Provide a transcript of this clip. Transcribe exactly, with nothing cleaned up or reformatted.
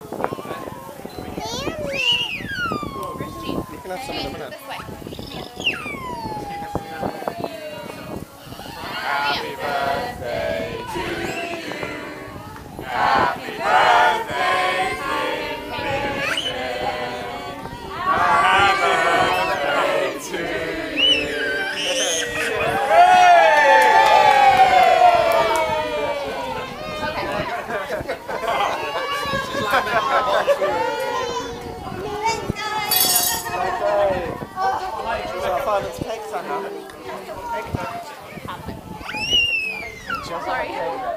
You can have some in a minute. Happy birthday to you. Happy birthday, dear Richard. Happy birthday to you. So I found it's cake, Sandra. Sorry.